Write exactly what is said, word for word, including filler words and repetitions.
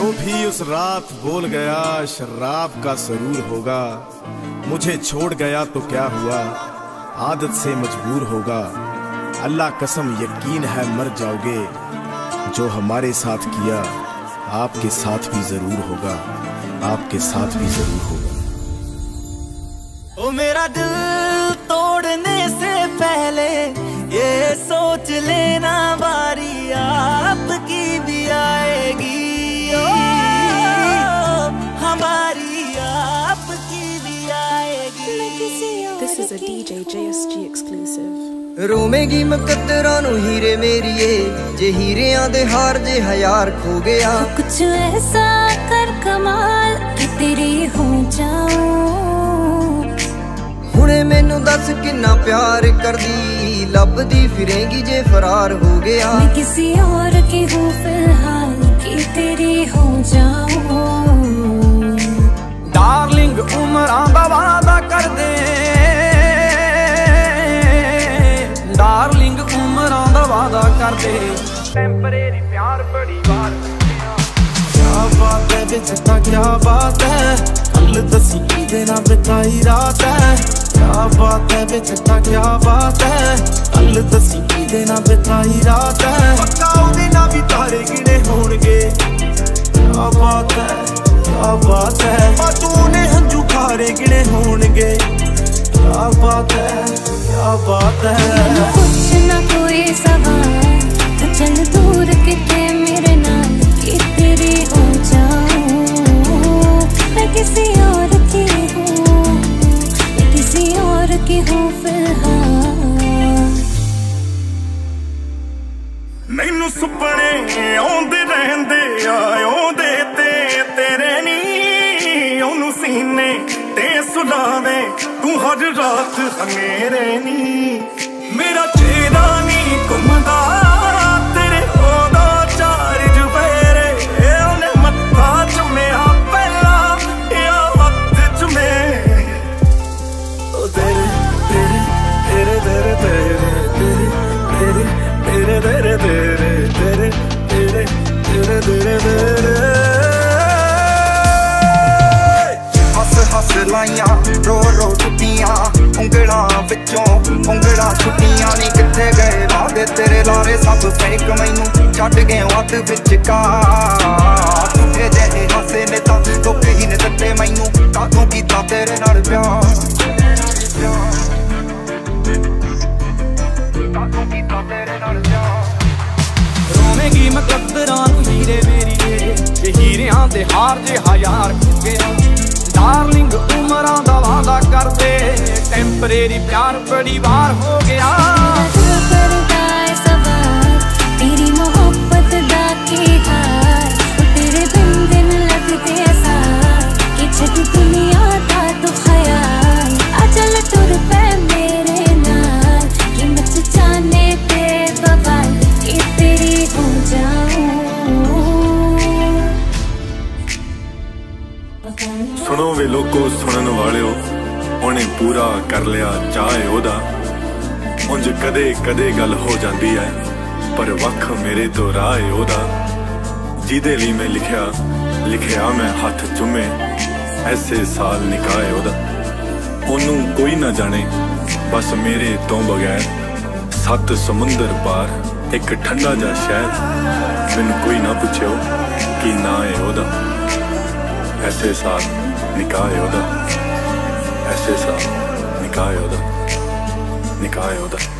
जो भी उस रात बोल गया शराब का सरूर होगा। मुझे छोड़ गया तो क्या हुआ, आदत से मजबूर होगा। अल्लाह कसम यकीन है मर जाओगे, जो हमारे साथ किया आपके साथ भी जरूर होगा, आपके साथ भी जरूर होगा। ओ मेरा दिल तोड़ने से पहले ये सोच लेना बारी आपकी भी आएगी, ओ, हमारी आपकी भी आएगी। This is a D J J S G exclusive. रोवेगी मुकद्दरां नूं हीरे मेरिए, जे हीरियां दे हार जे हयार खो गया। कुछ ऐसा कर कमाल कि तेरी हो जाऊं। हुणे मैनू दस किन्ना प्यार करदी, लभदी फिरेंगी जे फरार हो गया। मैं किसी और की हूँ फिलहाल कि तेरी हो जाऊं। डार्लिंग उमरां दा वादा कर दे, डार्लिंग उमरां दा वादा कर दे। टेंपरेरी प्यार बड़ी बार क्या बात है बेचता क्या बात है, कल दसी देना बिताई रात है। क्या बात है बेचता क्या बात है, कल दसी देना बिताई रात है। पक्का उहदे नाल भी तारे गिने होणगे। क्या बात है क्या बात है, तू ने हंजू खारे गिने होणगे। क्या बात है क्या बात है। कुछ ना कोई सवाल तो चल दूर किते मेरे नाल कि तेरी हो जाऊं। मैं किसी और की हूँ, मैं किसी और की हूँ फिलहाल। मैनू सुपने आउंदे रहंदे आउंदे ते तेरे नी, ओनू सीने ते सुलावे तू हर रात मेरे नी। मेरा चेहरा नी घुमदा तेरे ओदा चार चुफेरे, ओने मत्था चुम्या पहला या वक्त चुमे। ओ तेरे तेरे तेरे तेरे तेरे तेरे तेरे तेरे तेरे तेरे तेरे तेरे तेरे हस लाइयां रो रो टुटियां, उंगलां विचों उंगलां छुटियां नी। किथे गए वादे तेरे लारे सब फेक, मैनू छड्ड गए वध विचकार। तुझे जेहे हसे ने तां दुख ही ने दित्ते मैनू, कातों कीता तेरे नाल प्यार। कातों कीता तेरे नाल प्यार। रोवेगी मुकद्दरां नूं हीरे मेरिए, जे हीरियां दे हार जे हयार खो गया। डार्लिंग उमरां दा वादा कर दे, टेंपरेरी प्यार बड़ी बार हो गया। दिल करदा है सवाल तेरी मोहब्बत दा की हाल, तेरे बिन दिन लगदे आसान कि छड्ड दुनिया दा तू ख्याल। आ चल टुर पै मेरे नाल कि मच जाने ते बवाल कि तेरी हो जाऊं। सुनो वे लोगो सुनन वालिओ, उन्हें पूरा कर लिया चाहे ओदा। उंज कदे कदे गल हो जाती है, पर वख मेरे तो राह ओदा। जिदे लिए मैं लिखिया लिखिया मैं हथ चुमे, ऐसे साल निकाहे ओदा। ओनू कोई ना जाने बस मेरे तो बगैर, सत समुंदर पार एक ठंडा जा शहर। मैनू कोई ना पूछो कि ना है ओदा, ऐसे साल निकाहे ओदा, ऐसे साल निकाहे ओदा, निकाहे ओदा।